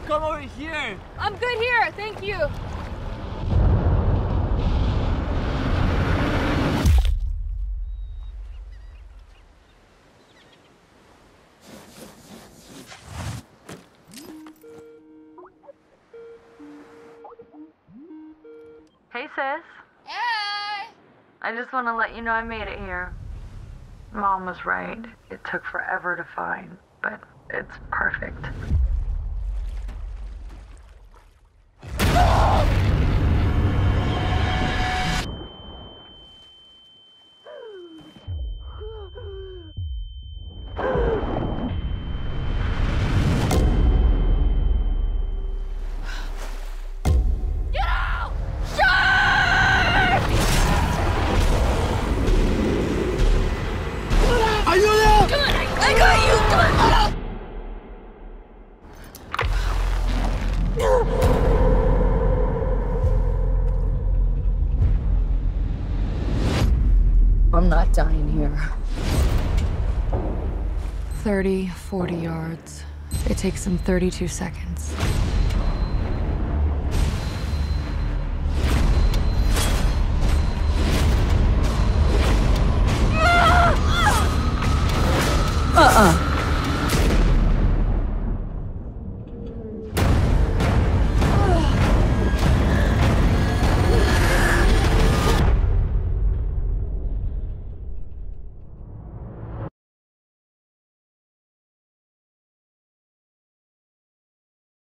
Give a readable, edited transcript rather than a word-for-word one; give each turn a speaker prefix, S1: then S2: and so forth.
S1: come over here.
S2: I'm good here, thank you.
S3: Hey, sis.
S2: Hey!
S3: I just want to let you know I made it here. Mom was right. It took forever to find, but it's perfect.
S2: Get out! Shark!
S1: ¡Ayuda!
S2: Come on, I got you! Come on!
S4: I'm not dying here. 30, 40 yards. It takes them 32 seconds. Uh-uh.